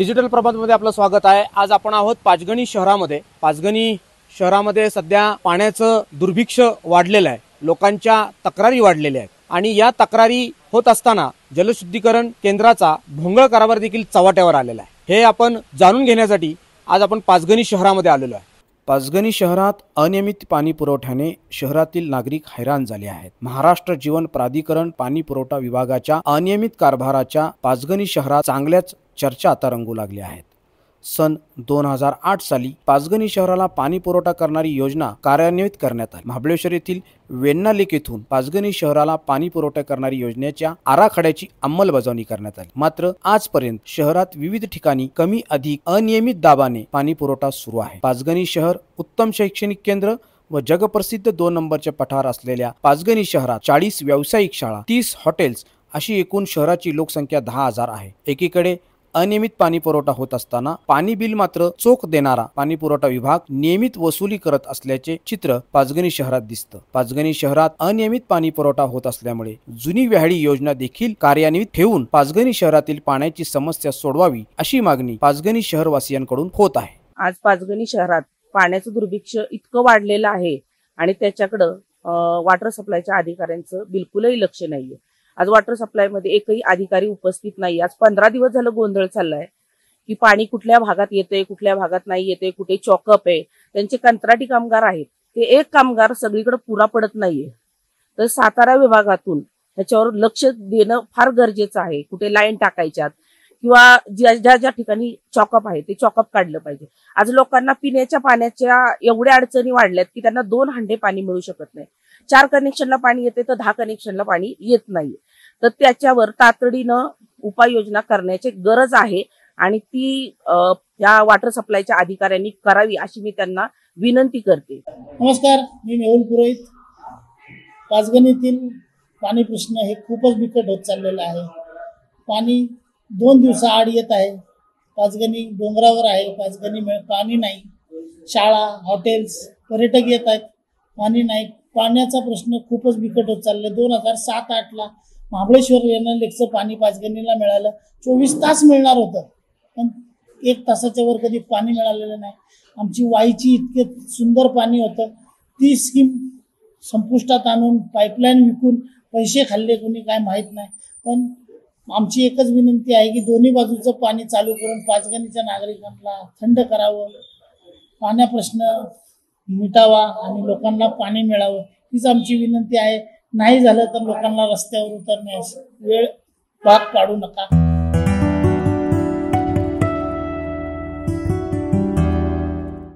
Digital प्रभातमध्ये आपलं स्वागत आहे। आज आपण आहोत पाचगणी शहरामध्ये। पाचगणी शहरामध्ये सध्या पाण्याचं दुर्भिक्ष वाढलेलं आहे, लोकांच्या तक्रारी वाढलेल्या आहेत आणि या तक्रारी होत असताना जलशुद्धीकरण केंद्राचा भोंगळ कारभार देखील चव्हाट्यावर आलेला आहे। हे आपण जाणून घेण्यासाठी आज आपण पाचगणी शहरामध्ये आलेलो आहे। पाचगणी शहरात अनियमित पाणी पुरवठ्याने शहरातील नागरिक हैराण झाले आहेत। महाराष्ट्र जीवन प्राधिकरण पाणी पुरवठा विभागाच्या अनियमित कारभाराच्या पाचगणी शहरात चांगल्याच चर्चा आता रंगू लागल्या आहेत। सन 2008 साली पाचगणी शहराला पाणी पुरवठा करणारी योजना कार्यान्वित करण्यात आली। महाबळेश्वर येथील वेण्णा लेक येथून पाचगणी शहराला पाणी पुरवठा करणारी योजनेच्या आराखड्याची अंमलबजावणी करण्यात आली। मात्र आजपर्यंत शहरात विविध ठिकाणी कमी अधिक अनियमित दाबाने पाणी पुरवठा सुरू आहे। पाचगणी शहर उत्तम शैक्षणिक केंद्र व जगप्रसिद्ध 2 नंबरच्या पठार असलेल्या पाचगणी शहरात 40 व्यावसायिक शाळा, 30 हॉटेल्स अशी एकूण शहराची लोकसंख्या 10,000 आहे। एकीकडे अनियमित पाणी पुरवठा होत असताना पाणी बिल मात्र चोख देणारा पाणी पुरवठा विभाग नियमित वसुली करत असल्याचे चित्र पाचगणी शहरात दिसतं। पाचगणी शहरात अनियमित पाणी पुरवठा होत असल्यामुळे जुनी व्याहाळी योजना देखील कार्यान्वित ठेवून पाचगणी शहरातील पाण्याची समस्या सोडवावी अशी मागणी पाचगणी शहरवासियांकडून होत आहे। आज पाचगणी शहरात पाण्याचं दुर्भिक्ष इतकं वाढलेलं आहे आणि त्याच्याकडे वॉटर सप्लायच्या अधिकाऱ्यांचं बिलकुलही लक्ष नाहीये। आज वॉटर सप्लाय मध्ये एकही अधिकारी उपस्थित नाही। आज 15 दिवस झालं गोंधळ चाललाय की पाणी कुठल्या भागात येते, कुठल्या भागात नाही येते, कुठे चॉकअप आहे। त्यांचे कंत्राटी कामगार आहेत, ते एक कामगार सगळीकडे पुरा पडत नाहीये। तर सातारा विभागातून ह्याच्यावर लक्ष देणं फार गरजेचं आहे। कुठे लाईन टाकायच्यात किंवा ज्या ज्या ठिकाणी चॉकअप आहे ते चॉकअप काढलं पाहिजे। आज लोकांना पिण्याच्या पाण्याच्या एवढ्या अडचणी वाढल्यात की त्यांना 2 हंडे पाणी मिळू शकत नाही। 4 कनेक्शनला पाणी येते तर 10 कनेक्शनला पाणी येत नाही। तर त्याच्यावर तातडीनं उपाययोजना करण्याची गरज आहे आणि ती या वॉटर सप्लायच्या अधिकाऱ्यांनी करावी अशी मी त्यांना विनंती करते। नमस्कार, मी मेहुल पुरोहित। पाचगणीतील पाणी प्रश्न हे खूपच बिकट होत चाललेला आहे। पाणी 2 दिवसाआड येत आहे। पाचगणी डोंगरावर आहे, पाचगणी पाणी नाही। शाळा, हॉटेल्स, पर्यटक येत आहेत, पाणी नाही। पाण्याचा प्रश्न खूपच बिकट होत चालला आहे। 2007-08ला महाबळेश्वर वेण्णा लेकचं पाणी पाचगणीला मिळालं, 24 तास मिळणार होतं, पण 1 तासाच्या वर कधी पाणी मिळालेलं नाही। आमची वाईची इतके सुंदर पाणी होतं, ती स्कीम संपुष्टात आणून पाईपलाईन विकून पैसे खाल्ले कोणी काय माहीत नाही। पण आमची एकच विनंती आहे की दोन्ही बाजूचं पाणी चालू करून पाचगणीच्या नागरिकांना थंड करावं, पाण्या प्रश्न मिटावा आणि लोकांना पाणी मिळावं हीच आमची विनंती आहे। नाही झालं तर लोकांना रस्त्यावर उतरण्यास वेळ भाग पाडू नका।